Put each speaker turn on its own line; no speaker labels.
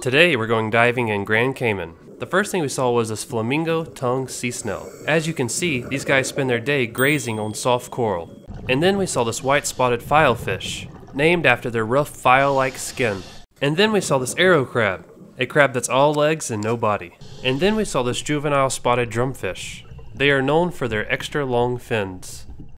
Today we're going diving in Grand Cayman. The first thing we saw was this flamingo tongue sea snail. As you can see, these guys spend their day grazing on soft coral. And then we saw this white-spotted filefish, named after their rough file-like skin. And then we saw this arrow crab, a crab that's all legs and no body. And then we saw this juvenile spotted drumfish. They are known for their extra long fins.